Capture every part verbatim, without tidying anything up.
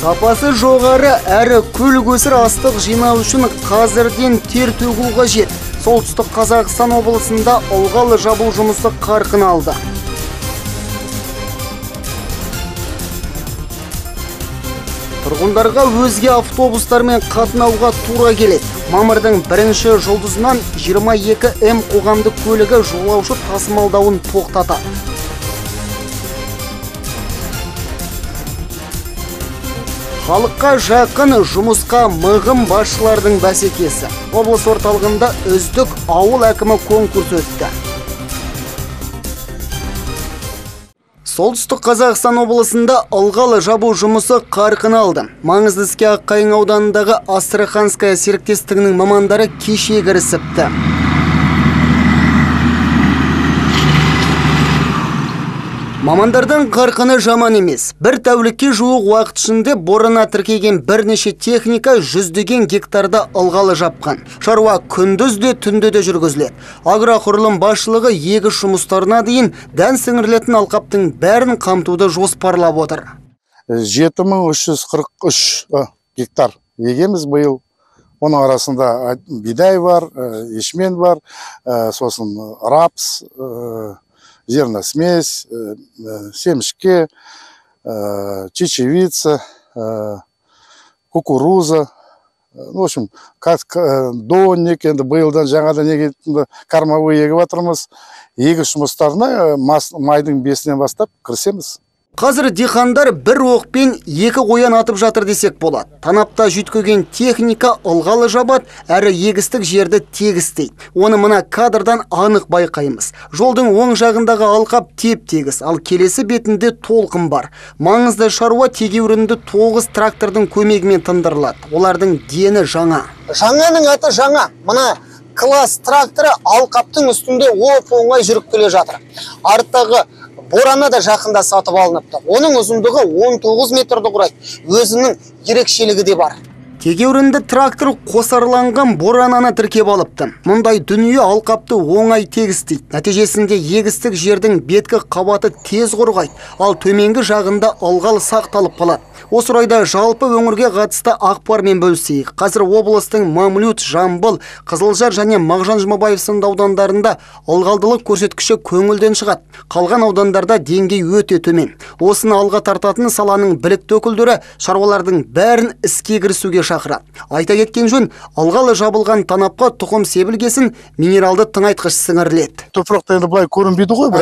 Сапасы жоғары әрі көл көсір астық жинау үшін қазірден тер төгу қажет. Солтүстік Қазақстан облысында ылғал жабу жұмысы қарқын алды. Тұрғындарға өзге автобустармен қатынауға тура келеді. Мамырдың бірінші жұлдызынан жиырма екі эм қоғамдық көлігі жолаушы тасымалдауын тоқтатады. Халыққа жақын жұмысқа мығым басшылардың бәсекесі. Облыс орталығында үздік ауыл әкімі конкурс өтті. Солтүстік Қазақстан облысында ылғал жабу жұмысы қарқын алды. Маңызды іске Аққайың ауданындағы Астраханская серіктестігінің мамандары кеше кірісіпті. Мамандардың қарқыны жаман емес. Бір тәулікке жуық уақыт ішінде борана тіркеген бірнеше техника жүздеген гектарда ылғалы жапқан. Шаруа күндіз де түнде де жүргізіледі. Агроқұрылым басшылығы егіс жұмыстарына дейін дән сіңірілетін алқаптың бәрін қамтуды жоспарлап отыр. жеті мың үш жүз қырық үш гектар егеміз биыл. Оның арасында бидай бар, ешмен бар, сосын рапс, зерносмесь, семішке, чечевица, кукуруза. В общем, донник, енді биылдан жаңадан неге кормовой егіп жатырмыз. Егіс жұмыстарына майдың бесінен бастап кірісеміз. Қазір дихандар бір оқпен екі қоян атып жатыр десек болады. Танапта жүйткіген техника ылғалы жабат, әрі егістік жерді тегістейді. Оны мына кадрдан анық байқаймыз. Жолдың оң жағындағы алқап теп-тегіс, ал келесі бетінде толқын бар. Маңызды шаруа тегеурінді тоғыз трактордың көмегімен тындырылады. Олардың дені жаңа. Жаңаның аты жаңа. Мына класс тракторы алқаптың үстінде оп-оңай жүріп келе жатыр. Арттағы борана да жақында сатып алыныпты. Оның ұзындығы он тоғыз метрді құрайды. Өзінің ерекшелігі де бар. Тегеурінді трактор қосарланған борананы тіркеп алыпты. Мұндай дүние алқапты оңай тегістейді. Нәтижесінде егістік жердің беткі қабаты тез құрғайды, ал төменгі жағында ылғал сақталып қалады. Осы орайда жалпы өңірге қатысты ақпармен бөлісейік. Қазір облыстың Мамлют, Жамбыл, Қызылжар және Мағжан Жұмабаев сынды аудандарында ылғалдылық көрсеткіші көңілден шығады. Қалған аудандарда деңгей өте төмен. Осыны алға тартатын саланың білікті өкілдері шаруалардың бәрін іске кірісуге шақырады. Айта кеткен жөн, ылғалы жабылған танапқа тұқым себілгесін минералды тыңайтқыш сіңіріледі. Топырақта енді былай көрінбейді ғой,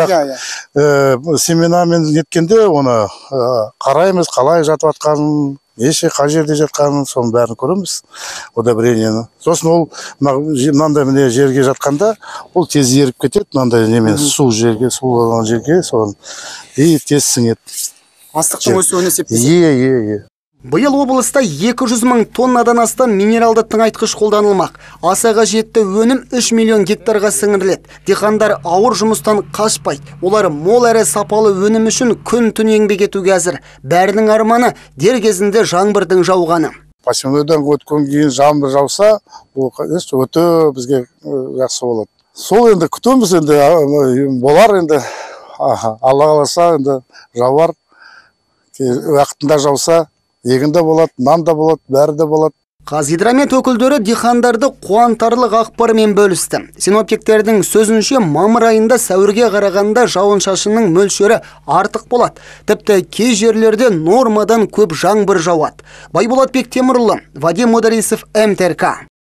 бірақ семенамен неткенде оны қараймыз, қалай жатып жатқанын, неше қай жерде жатқанын, соның бәрін көреміз, удобрениені. Сосын ол мынандай міне жерге жатқанда, ол тез еріп кетеді, мынандай немен су жерге, су болған жерге, соны и тез сіңеді. Астықтың өсуіне септеседі. Е, е, е. Биыл облыста екі жүз мың тоннадан астам минералды тыңайтқыш қолданылмақ. Аса қажетті өнім үш миллион гектарға сіңіріледі. Дихандар ауыр жұмыстан қашпайды. Олар мол әрі сапалы өнім үшін күн-түн еңбек етуге әзір. Бәрінің арманы дер кезінде жаңбырдың жауғаны. Посевнойдан өткен кейін жаңбыр жауса, ол өте бізге жақсы болады. Сол енді күтеміз, енді болар, енді Алла қаласа, енді жауар. Уақытында жауса, егінде болады, нан да болады, бәрі де болады. Қазгидромет өкілдері дихандарды қуантарлық ақпармен бөлісті. Синоптиктердің сөзінше мамыр айында сәуірге қарағанда жауын-шашынның мөлшері артық болады. Тіпті кей жерлерде нормадан көп жаңбыр жауады. Байболатбек Темірлы, Вадим Модарисов, эм тэ эр ка.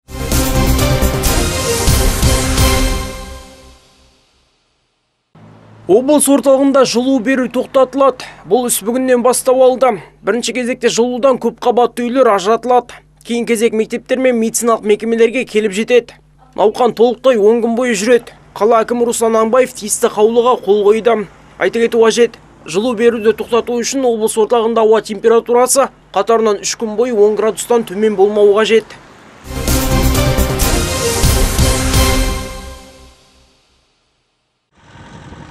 Облыс орталығында жылу беру тоқтатылады. Бұл іс бүгіннен бастау алды. Бірінші кезекте жылудан көп қабатты үйлер ажыратылады. Кейін кезек мектептер мен медициналық мекемелерге келіп жетеді. Науқан толықтай он күн бойы жүреді. Қала әкімі Руслан Амбаев тиісті қаулыға қол қойды. Айта кету қажет, жылу беруді тоқтату үшін облыс орталығында ауа температурасы қатарынан үш күн бойы он градустан төмен болмауы қажет.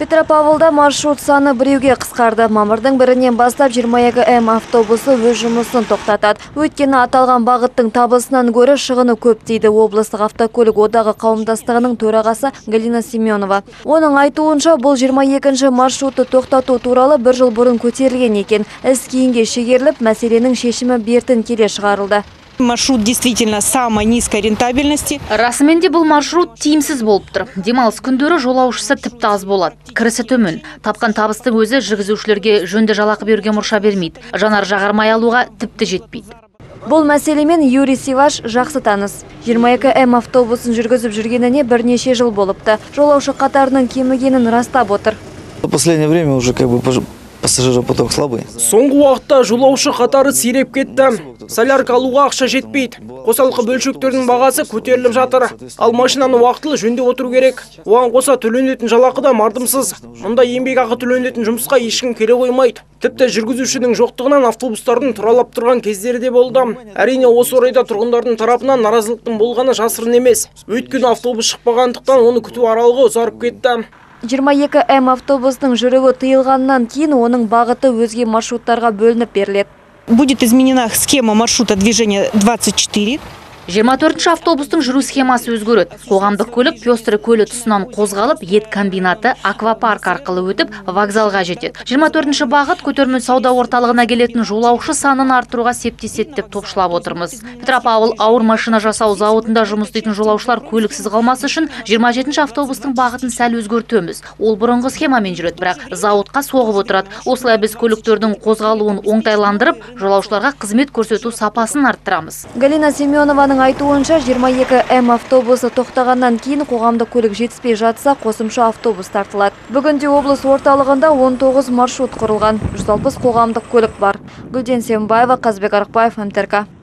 Петропавлда маршрут саны біреуге қысқарды. Мамырдың бірінен бастап жиырма екі М автобусы өз жұмысын тоқтатады. Өйткені аталған бағыттың табысынан гөрі шығыны көп дейді облыстық автокөлік одағы қауымдастығының төрағасы Галина Семенова. Оның айтуынша бұл жиырма екінші маршрутты тоқтату туралы бір жыл бұрын көтерілген екен. Іс кейінге шегеріліп, мәселенің шешімі бертін келе шығарылды. Маршрут действительно самой низкой рентабельности. Расымен де бұл маршрут тиімсіз болып тұр. Демалыс күндері жолаушысы тіпті аз болады. Кірісі төмен. Тапқан табыстың өзі жүргізушілерге жөнді жалақы беруге мұрша бермейді. Жанар жағармай алуға тіпті жетпейді. Бұл мәселемен Юрий Сиваш жақсы таныс. жиырма екі М автобусын жүргізіп жүргеніне бірнеше жыл болыпты. Жолаушы қатарының кемігенін растап отыр. В последнее время уже как бы пассажиропоток слабый. Соңғы уақытта жолаушы қатары сиреп кетті. Солярка алуға ақша жетпейді. Қосалқы бөлшектердің бағасы көтеріліп жатыр. Ал машинаны уақытылы жөндеп отыру керек. Оған қоса төленетін жалақы да мардымсыз. Мұнда еңбек ақы төленетін жұмысқа ешкім келе қоймайды. Тіпті жүргізушінің жоқтығынан автобустардың тұралап тұрған кездері де болды. Әрине осы орайда тұрғындардың тарапынан наразылықтың болғаны жасырын емес. Өйткені автобус шықпағандықтан оны күту аралығы ұзарып кетті. жиырма екі М автобусының жүруі тыйылғаннан кейін оның бағыты өзге маршруттарға бөлініп беріледі. Будет изменена схема маршрута движения двадцать четыре. жиырма төртінші автобустың жүру схемасы өзгереді. Қоғамдық көлік Пёстрый көлі тұсынан қозғалып, ет комбинаты аквапарк арқылы өтіп, вокзалға жетеді. жиырма төртінші бағыт көтерме сауда орталығына келетін жолаушы санын арттыруға септеседі деп топшылап отырмыз. Петропавл ауыр машина жасау зауытында жұмыс істейтін жолаушылар көліксіз қалмасы үшін жиырма жетінші автобустың бағытын сәл өзгертеміз. Ол бұрынғы схемамен жүреді, бірақ зауытқа соғып отырады. Осылай біз көліктердің қозғалуын оңтайландырып, жолаушыларға қызмет көрсету сапасын арттырамыз. Галина Семенованың айтуынша жиырма екі М автобусы тоқтағаннан кейін қоғамдық көлік жетіспей жатса, қосымша автобус тартылады. Бүгінде облыс орталығында он тоғыз маршрут құрылған, жүз алпыс қоғамдық көлік бар. Гүлден Сембаева, Қазбек Арықбаев, М Т Р К.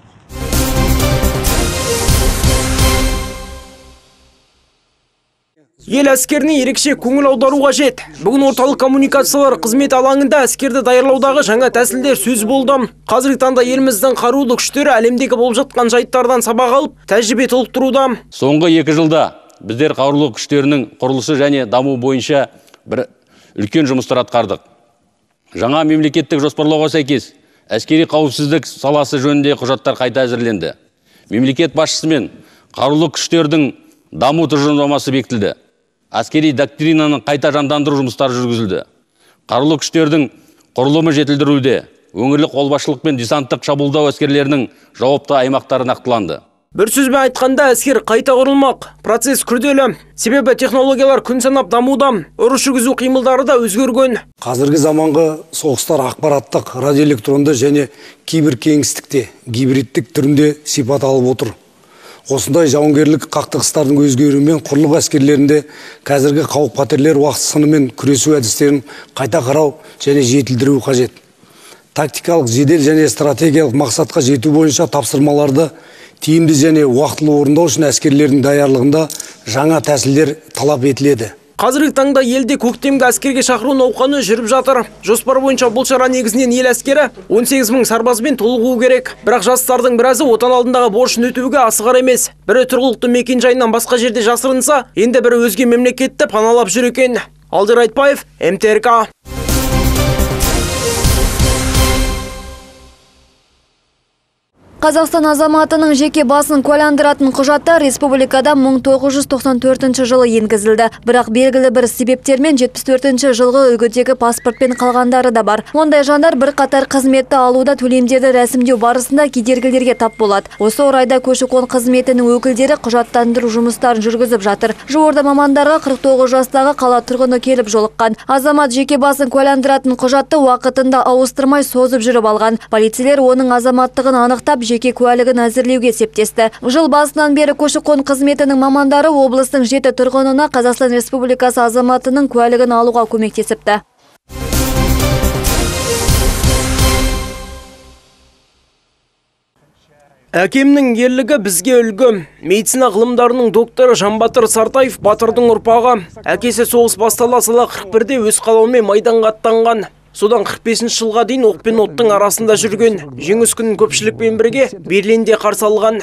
Ел әскеріне ерекше көңіл аудару қажет. Бүгін орталық коммуникациялар қызмет алаңында әскерді даярлаудағы жаңа тәсілдер сөз болды. Қазіргі таңда еліміздің қарулы күштері әлемдегі болып жатқан жайттардан сабақ алып, тәжірибе толықтыруда. Соңғы екі жылда біздер қарулы күштерінің құрылысы және даму бойынша бір үлкен жұмыстар атқардық. Жаңа мемлекеттік жоспарлауға сәйкес әскери қауіпсіздік саласы жөнінде құжаттар қайта әзірленді. Мемлекет басшысымен қарулы күштердің даму тұжырымдамасы бекітілді. Әскери доктринаның қайта жандандыру жұмыстары жүргізілді. Қарулы күштердің құрылымы жетілдіруде. Өңірлік қолбасшылық пен десанттық шабуылдау әскерлерінің жауапты аймақтары нақтыланды. Бір сөзбен айтқанда әскер қайта құрылмақ. Процесс күрделі. Себебі технологиялар күн санап дамуда. Ұрыс жүргізу қимылдары да өзгерген. Қазіргі заманғы соғыстар ақпараттық, радиоэлектронды және киберкеңістікте, гибридтік түрінде сипат алып отыр. Осындай жауынгерлік қақтығыстардың өзгеруімен құрлық әскерлерінде қазіргі қауіп қатерлер уақыт сынымен күресу әдістерін қайта қарау және жетілдіру қажет. Тактикалық, жедел және стратегиялық мақсатқа жету бойынша тапсырмаларды тиімді және уақытылы орындау үшін әскерлердің даярлығында жаңа тәсілдер талап етіледі. Қазіргі таңда елде көктемгі әскерге шақыру науқаны жүріп жатыр. Жоспар бойынша бұл шара негізінен ел әскері он сегіз мың сарбазбен толығуы керек. Бірақ жастардың біразы отан алдындағы борышын өтеуге асығар емес. Бірі тұрғылықты мекен жайынан басқа жерде жасырынса, енді бірі өзге мемлекетті паналап жүр екен. Алдияр Айтбаев, М Т Р К. Қазақстан азаматының жеке басын куәландыратын құжаттар республикада мың тоғыз жүз тоқсан төртінші жылы енгізілді. Бірақ белгілі бір себептермен жетпіс төртінші жылғы үлгідегі паспортпен қалғандары да бар. Ондай жандар бір қатар қызметті алуда төлемдерді рәсімдеу барысында кедергілерге тап болады. Осы орайда көші-қон қызметінің өкілдері құжаттандыру жұмыстарын жүргізіп жатыр. Жуырда мамандарға қырық тоғыз жастағы қала тұрғыны келіп жолыққан. Азамат жеке басын куәландыратын құжатты уақытында ауыстырмай созып жүріп алған. Полицейлер оның азаматтығын анықтап, жеке куәлігін әзірлеуге септесті. Жыл басынан бері көші-қон қызметінің мамандары облыстың жеті тұрғынына Қазақстан Республикасы азаматының куәлігін алуға көмектесіпті. Әкемнің ерлігі бізге үлгі. Медицина ғылымдарының докторы Жанбатыр Сартаев батырдың ұрпағы. Әкесі соғыс бастала сала қырық бірде өз қалауымен майданға аттанған. Содан қырық бесінші жылға дейін оқ пен оттың арасында жүрген. Жеңіс күнін көпшілікпен бірге Берлинде қарсы алған.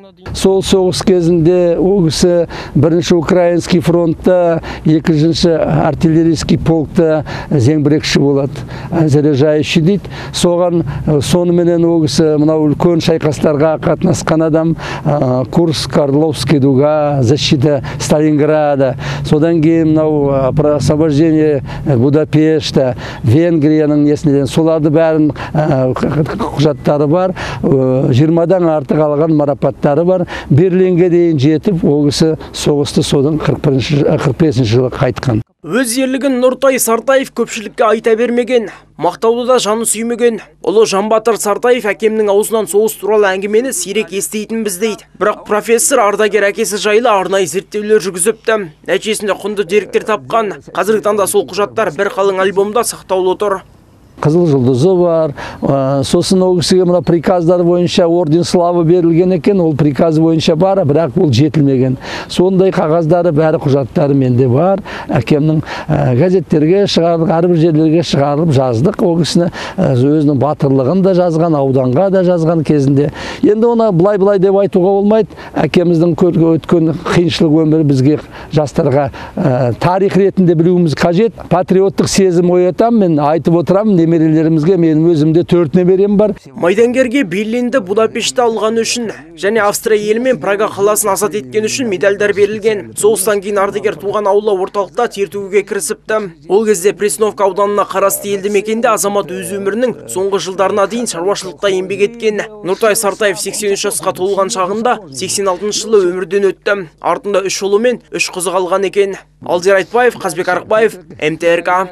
Сол соғыс кезінде ол кісі бірінші украинский фронтта, екінші артиллерийский полкта зеңбірекші болады, заряжающий дейді. Соған соныменен ол кісі мынау үлкен шайқастарға қатынасқан адам, Курск, Орловский дуга, защита Сталинграда. Содан кейін мынау про освобождение Будапешта, Венгрияның несінен соларды бәрін құжаттары бар, жиырмадан артық алған марапаттары бар. Берлинге дейін жетіп, ол кісі соғысты содан қырық бесінші жылы қайтқан. Өз ерлігін Нұртай Сартаев көпшілікке айта бермеген, мақтауды да жаны сүймеген. Ұлы Жанбатыр Сартаев әкемнің аузынан соғыс туралы әңгімені сирек естейтін біздейді. Бірақ профессор ардагер әкесі жайлы арнайы зерттеулер жүргізіпті. Нәтижесінде құнды деректер тапқан. Қазіргі таңда сол құжаттар бір қалың альбомда сақтаулы тұр. Қызыл жұлдызы бар, сосын ол кісіге мына приказдар бойынша орден славы берілген екен, ол приказ бойынша бар, бірақ ол жетілмеген. Сондай қағаздары бәрі құжаттары менде бар. Әкемнің газеттерге шығарып, әрбір жерлерге шығарылып жаздық. Ол кісіні өзінің батырлығын да жазған, ауданға да жазған кезінде. Енді оны былай-былай деп айтуға болмайды. Әкеміздің өткен қиыншылық өмірі бізге жастарға тарих ретінде білуіміз қажет. Патриоттық сезім оятам, мен айтып отырамын. Немерелерімізге менің өзімде төрт немерем бар. Майдангерге Берлинді, Будапешті алған үшін және Австрия елі мен Прага қаласын азат еткен үшін медальдар берілген. Соғыстан кейін ардагер туған ауылы орталықта тертігуге кірісіпті. Ол кезде Пресновка ауданына қарасты елді мекенде азамат өз өмірінің соңғы жылдарына дейін шаруашылықта еңбек еткен. Нұртай Сартаев сексен үш жасқа толған шағында сексен алтыншы жылы өмірден өтті. Артында үш ұлы мен үш қызы қалған екен. Алдияр Айтбаев, Қазбек Арықбаев, эм тэ эр ка.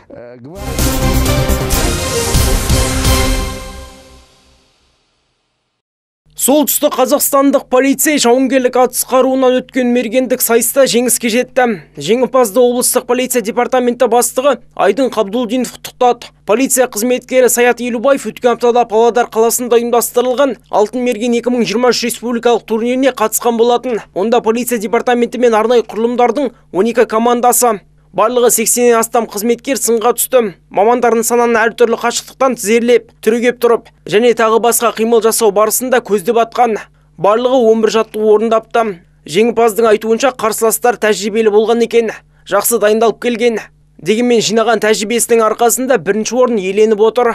Солтүстік қазақстандық полицей жауынгерлік атыс қаруынан өткен мергендік сайыста жеңіске жетті. Жеңімпазды облыстық полиция департаменті бастығы Айдын Қабдулдинов құттықтады. Полиция қызметкері Саят Елубаев өткен аптада Павлодар қаласында ұйымдастырылған Алтын мерген екі мың жиырма үш республикалық турниріне қатысқан болатын. Онда полиция департаменті мен арнайы құрылымдардың он екі командасы. Барлығы сексеннен астам қызметкер сынға түсті. Мамандардың сананы әртүрлі қашықтықтан тізерлеп, түрегеп тұрып, және тағы басқа қимыл жасау барысында көздеп атқан. Барлығы он бір жаттығу орындапты. Жеңімпаздың айтуынша қарсыластар тәжірибелі болған екен, жақсы дайындалып келген. Дегенмен жинаған тәжірибесінің арқасында бірінші орын иеленіп отыр.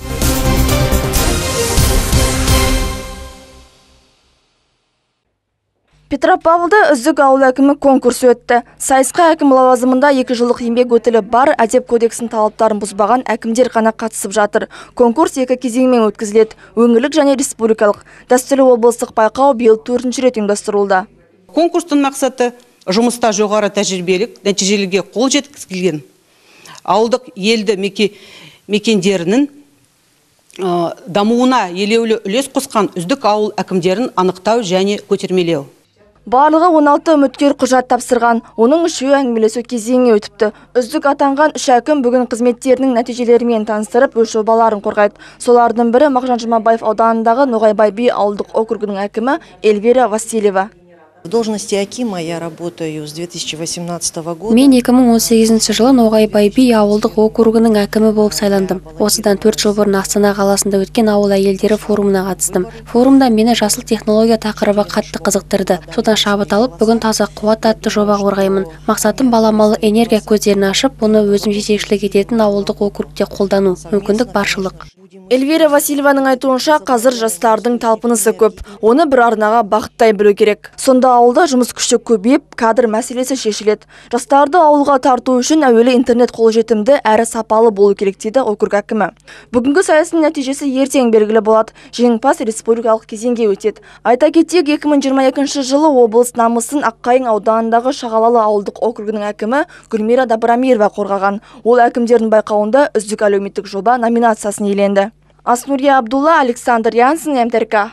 Петропавлда үздік ауыл әкімі конкурсы өтті. Сайысқа әкім лауазымында екі жылдық еңбек өтілі бар, әдеп кодексінің талаптарын бұзбаған әкімдер ғана қатысып жатыр. Конкурс екі кезеңмен өткізіледі. Өңірлік және республикалық. Дәстүрлі облыстық байқау биыл төртінші рет ұйымдастырылды. Конкурстың мақсаты жұмыста жоғары тәжірибелік нәтижелерге қол жеткізілген ауылдық елді мекендерінің дамуына елеулі үлес қосқан үздік ауыл әкімдерін анықтау және көтермелеу. Барлығы он алты үміткер құжат тапсырған, оның үшеуі әңгімелесу кезеңі өтіпті. Үздік атанған үш әкім бүгін қызметтерінің нәтижелерімен таныстырып, өз жобаларын қорғайды. Солардың бірі Мағжан Жұмабаев ауданындағы Ноғайбай би ауылдық округінің әкімі Эльвира Васильева. В должности акима я работаю с две тысячи восемнадцатого года. Мен екі мың он сегізінші жылы Ноғайбай би ауылдық округінің әкімі болып сайландым. Осыдан төрт жыл бұрын Астана қаласында өткен ауыл әйелдері форумына қатыстым. Форумда мені жасыл технология тақырыбы қатты қызықтырды. Содан шабыт алып, бүгін таза қуат атты жоба қорғаймын. Мақсатым баламалы энергия көздерін ашып, оны өзім жетекшілік ететін ауылдық округте қолдану. Мүмкіндік баршылық. Эльвира Васильеваның айтуынша, қазір жастардың талпынысы көп. Оны бір арнаға бағыттай білу керек. Сонда ауылда жұмыс күші көбейіп, кадр мәселесі шешіледі. Жастарды ауылға тарту үшін әуелі интернет қолжетімді әрі сапалы болу керек дейді округ әкімі. Бүгінгі сайыстың нәтижесі ертең белгілі болады. Жеңімпаз республикалық кезеңге өтеді. Айта кетейік, екі мың жиырма екінші жылы облыс намысын Аққайың ауданындағы Шағалалы ауылдық округінің әкімі Гүлмира Дабрамирова қорғаған. Ол әкімдердің байқауында үздік әлеуметтік жоба номинациясын иеленді. Аснурия Абдулла, Александр Янсен, эм тэ эр ка.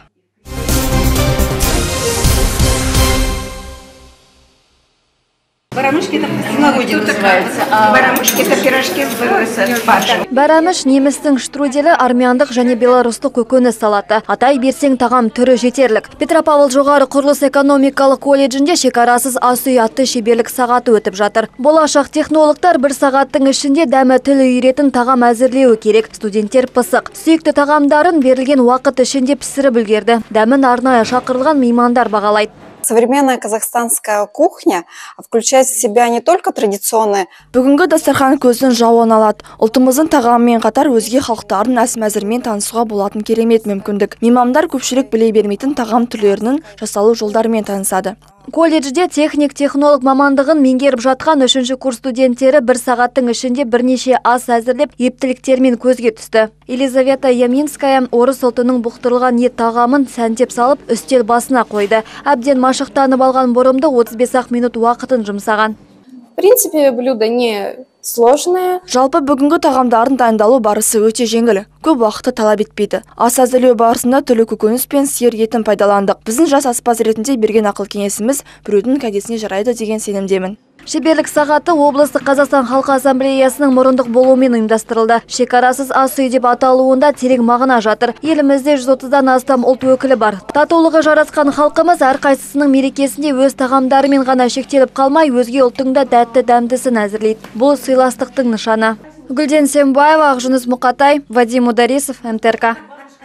Барамышки это в народе называется. Барамышки это пирожки с фаршем. Бәрәміш немістің штруделі армяндық және белорустық көкөніс салаты. Атай берсең тағам түрі жетерлік. Петропавл жоғары құрылыс экономикалық колледжінде шекарасыз ас үй атты шеберлік сағаты өтіп жатыр. Болашақ технологтар бір сағаттың ішінде дәмі тіл үйретін тағам әзірлеуі керек. Студенттер пысық. Сүйікті тағамдарын берілген уақыт ішінде пісіріп үлгерді. Дәмін арнайы шақырылған меймандар бағалайды. Современная казахстанская кухня включает в себя не только традиционные. Бүгінгі дастархан көзін жауын алады. Ұлтымыздың тағамымен қатар өзге халықтардың әс мәзірмен танысуға болатын керемет мүмкіндік. Меймандар көпшілік біле бермейтін тағам түрлерінің жасалу жолдарымен танысады. Колледжде техник-технолог мамандығын меңгеріп жатқан үшінші курс студенттері бір сағаттың ішінде бірнеше ас әзірлеп, ептіліктермен көзге түсті. Елизавета Яминская орыс ұлтының бұқтырылған ет тағамын сәндеп салып, үстел басына қойды. Әбден машықтанып алған бұрымды отыз бес ақ минут уақытын жұмсаған. В принципе, блюдо не сложное. Жалпы бүгінгі тағамдарын дайындалу барысы өте жеңіл. Көп уақытты талап етпейді. Ас әзірлеу барысында түрлі көкөніс пен сиыр етін пайдаландық. Біздің жас аспаз ретінде берген ақыл кеңесіміз біреудің кәдесіне жарайды деген сенімдемін. Шеберлік сағаты облыстық Қазақстан халқы ассамблеясының мұрындық болуымен ұйымдастырылды. Шекарасыз ас үй деп аталуында терең мағына жатыр. Елімізде жүз отыздан астам ұлт өкілі бар. Татулығы жарасқан халқымыз әрқайсысының мерекесінде өз тағамдарымен ғана шектеліп қалмай, өзге ұлттың да дәтті дәмдісін әзірлейді. Бұл сыйластықтың нышаны. Гүлден Сембаева, Ақжүніс Мұқатай, Вадим Ударисов, эм тэ эр ка.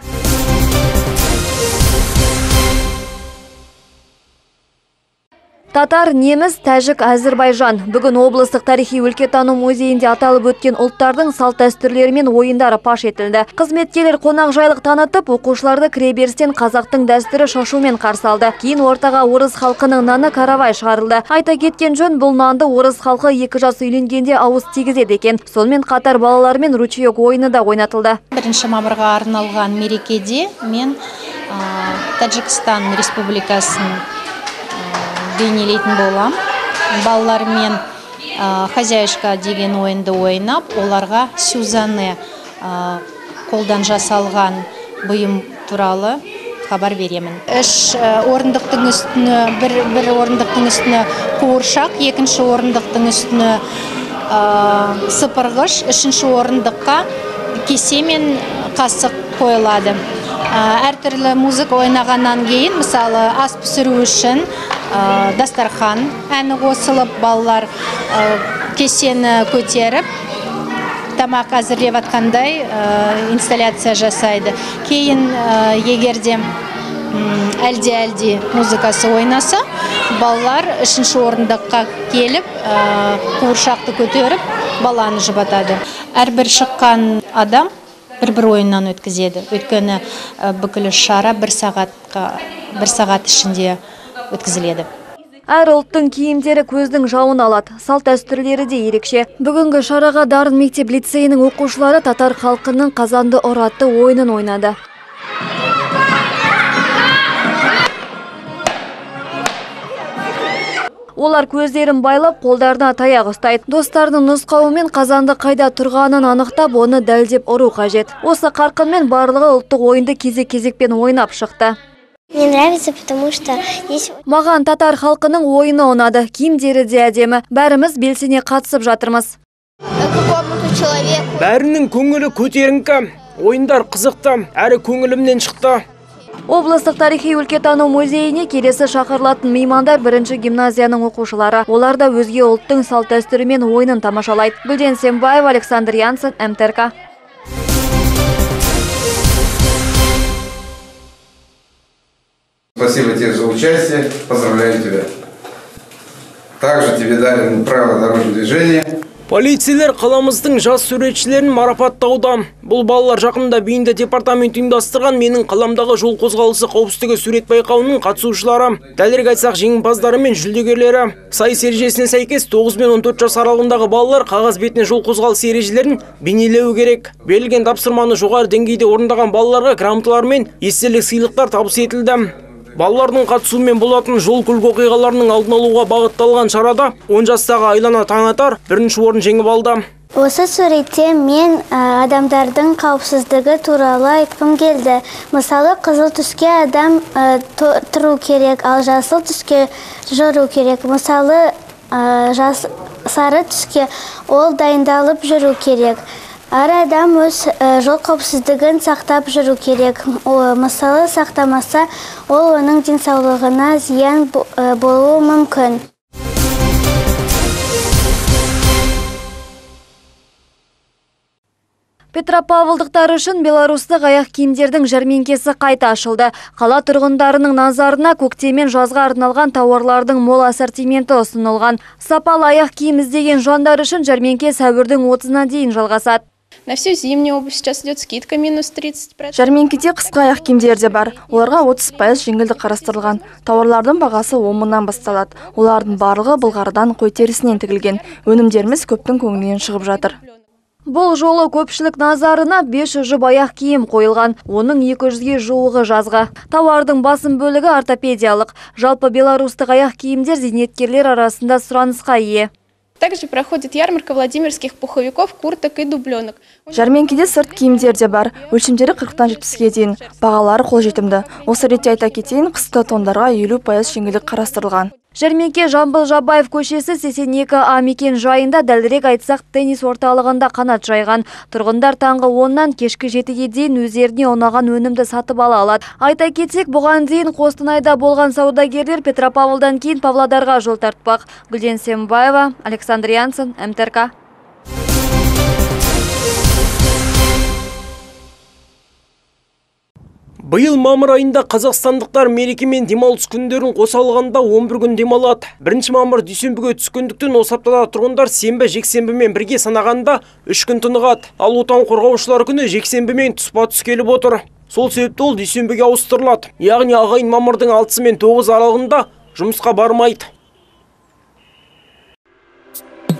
Татар, неміс, тәжік, Әзірбайжан. Бүгін облыстық тарихи өлкетану музейінде аталып өткен ұлттардың салт дәстүрлері мен ойындары паш етілді. Қызметкерлер қонақжайлық танытып, оқушыларды кіреберістен қазақтың дәстүрі шашумен қарсы алды. Кейін ортаға орыс халқының наны каравай шығарылды. Айта кеткен жөн, бұл нанды орыс халқы екі жас үйленгенде ауыз тигізеді екен. Сонымен қатар балалармен ручеек ойыны да ойнатылды. Бірінші мамырға арналған мерекеде мен Таджикстан Республикасын бейнелейтін болам. Балалармен хозяюшка деген ойынды ойнап, оларға сюзаны қолдан жасалған бұйым туралы хабар беремін. Үш орындықтың үстіне, бір, бір орындықтың үстіне қуыршақ, екінші орындықтың үстіне сыпырғыш, үшінші орындыққа кесе мен қасық қойылады. Әртүрлі музыка ойнағаннан кейін, мысалы, ас пісіру үшін дастархан әні қосылып, балалар кесені көтеріп, тамақ әзірлеп атқандай инсталляция жасайды. Кейін егерде әлде-әлде музыкасы ойнаса, балалар үшінші орындыққа келіп, қуыршақты көтеріп, баланы жұбатады. Әрбір шыққан адам бір-бір ойыннан өткізеді. Өйткені бүкіл шара бір сағатқа, бір сағат ішінде өткізіледі. Әр ұлттың киімдері көздің жауын алады. Салт дәстүрлері де ерекше. Бүгінгі шараға Дарын мектеп лицейінің оқушылары татар халқының қазанды ұр атты ойынын ойнады. Олар көздерін байлап, қолдарына таяқ ұстайды. Достарының нұсқауымен қазанды қайда тұрғанын анықтап, оны дәлдеп ұру қажет. Осы қарқынмен барлығы ұлттық ойынды кезек-кезекпен ойнап шықты. Мне нравится, потому что здесь... Маған татар халқының ойыны ұнады. Киімдері де әдемі. Бәріміз белсене қатысып жатырмыз. Бәрінің көңілі көтеріңкі. Ойындар қызықты, әрі көңілімнен шықты. Облыстық тарихи өлкетану музейіне келесі шақырылатын меймандар бірінші гимназияның оқушылары. Олар да өзге ұлттың салт дәстүрі мен ойынын тамашалайды. Гүлден Сембаева, Александр Янсен, эм тэ эр ка. Спасибо тебе за участие. Поздравляю тебя. Также тебе дали правила дорожного движения. Полицейлер қаламыздың жас суретшілерін марапаттауда. Бұл балалар жақында бейінді департамент ұйымдастырған менің қаламдағы жол қозғалысы қауіпсіздігі сурет байқауының қатысушылары. Дәлірек айтсақ, жеңімпаздары мен жүлдегерлері. Сайыс ережесіне сәйкес тоғыз бен он төрт жас аралығындағы балалар қағаз бетіне жол қозғалысы ережелерін бейнелеуі керек. Берілген тапсырманы жоғары деңгейде орындаған балаларға грамоталар мен естелік сыйлықтар табыс етілді. Балалардың қатысуымен болатын жол көлік оқиғаларының алдын алуға бағытталған шарада он жастағы Айлана Таңатар бірінші орын жеңіп алды. Осы суретте мен адамдардың қауіпсіздігі туралы айтқым келді. Мысалы, қызыл түске адам тұру керек, ал жасыл түске жүру керек. Мысалы, жас сары түске ол дайындалып жүру керек. Әр адам өз жол қауіпсіздігін сақтап жүру керек. Мысалы, сақтамаса, ол оның денсаулығына зиян болуы мүмкін. Петропавлдықтар үшін беларустық аяқ киімдердің жәрмеңкесі қайта ашылды. Қала тұрғындарының назарына көктем мен жазға арналған тауарлардың мол ассортименті ұсынылған. Сапалы аяқ киім іздеген жандар үшін жәрмеңке сәуірдің отызына дейін жалғасады. На всю зимнюю обувь сейчас идет скидка минус тридцать процентов. Жәрмеңкеде қысқы аяқ киімдер де бар. Оларға отыз пайыз жеңілдік қарастырылған. Тауарлардың бағасы он мыңнан басталады. Олардың барлығы былғарыдан қой терісінен тігілген. Өнімдеріміз көптің көңілінен шығып жатыр. Бұл жолы көпшілік назарына бес жүз жұп аяқ киім қойылған, оның екі жүзге жуығы жазға. Тауардың басым бөлігі ортопедиялық. Жалпы беларустық аяқ киімдер зейнеткерлер арасында сұранысқа ие. Также проходит ярмарка владимирских пуховиков, курток и дубленок. Жәрмеңкеде сырт киімдер де бар. Өлшемдері қырықтан жетпіске дейін. Бағалары қолжетімді. Осы ретте айта кетейін, қысқы тондарға елу пайыз жеңілдік қарастырылған. Жәрмеңке Жамбыл Жабаев көшесі сексен екі А мекен жайында, дәлірек айтсақ теннис орталығында қанат жайған. Тұрғындар таңғы оннан кешкі жетіге дейін өздеріне ұнаған өнімді сатып ала алады. Айта кетсек, бұған дейін Қостанайда болған саудагерлер Петропавлдан кейін Павлодарға жол тартпақ. Гүлден Сембаева, Александр Янсен, эм тэ эр ка. Биыл мамыр айында қазақстандықтар мереке мен демалыс күндерін қоса алғанда он бір күн демалады. Бірінші мамыр дүйсенбіге түскендіктен осы аптада тұрғындар сенбі жексенбімен бірге санағанда үш күн тынығады. Ал отан қорғаушылар күні жексенбімен тұспа-тұс келіп отыр. Сол себепті ол дүйсенбіге ауыстырылады. Яғни ағайын мамырдың алтысы мен тоғызы аралығында жұмысқа бармайды.